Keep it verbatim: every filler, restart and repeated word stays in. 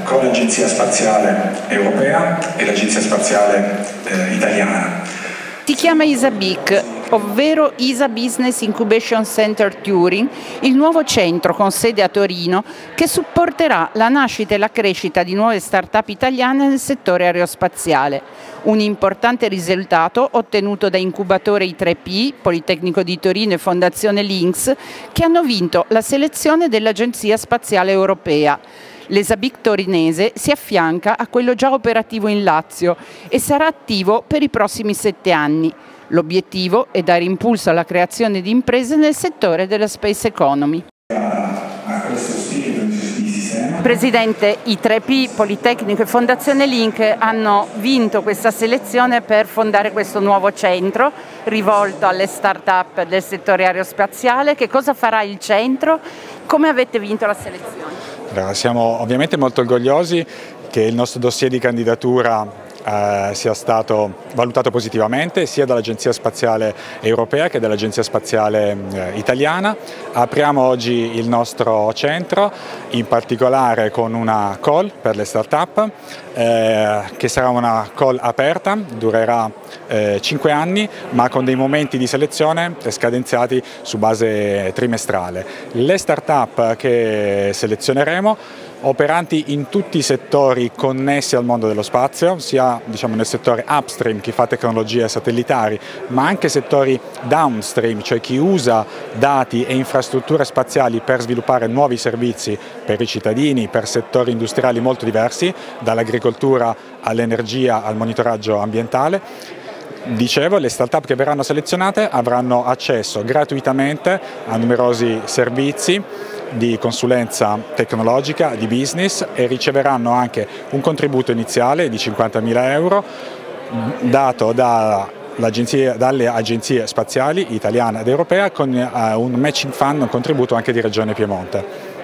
con l'Agenzia Spaziale Europea e l'Agenzia Spaziale eh, Italiana. Si chiama ISABIC, ovvero I S A Business Incubation Center Turin, il nuovo centro con sede a Torino che supporterà la nascita e la crescita di nuove start-up italiane nel settore aerospaziale. Un importante risultato ottenuto da incubatore I tre P, Politecnico di Torino e Fondazione Lynx, che hanno vinto la selezione dell'Agenzia Spaziale Europea. L'ESABIC torinese si affianca a quello già operativo in Lazio e sarà attivo per i prossimi sette anni. L'obiettivo è dare impulso alla creazione di imprese nel settore della space economy. Presidente, I tre P, Politecnico e Fondazione Lynx hanno vinto questa selezione per fondare questo nuovo centro rivolto alle start-up del settore aerospaziale. Che cosa farà il centro? Come avete vinto la selezione? Siamo ovviamente molto orgogliosi che il nostro dossier di candidatura eh, sia stato valutato positivamente sia dall'Agenzia Spaziale Europea che dall'Agenzia Spaziale eh, Italiana. Apriamo oggi il nostro centro, in particolare con una call per le start-up, eh, che sarà una call aperta, durerà eh, cinque anni, ma con dei momenti di selezione scadenziati su base trimestrale. Le start-up che selezioneremo operanti in tutti i settori connessi al mondo dello spazio, sia diciamo, nel settore upstream, chi fa tecnologie satellitari, ma anche settori downstream, cioè chi usa dati e infrastrutture spaziali per sviluppare nuovi servizi per i cittadini, per settori industriali molto diversi, dall'agricoltura all'energia al monitoraggio ambientale. Dicevo, le start-up che verranno selezionate avranno accesso gratuitamente a numerosi servizi di consulenza tecnologica, di business, e riceveranno anche un contributo iniziale di cinquantamila euro dato da dalle agenzie spaziali italiana ed europea con uh, un matching fund, un contributo anche di Regione Piemonte.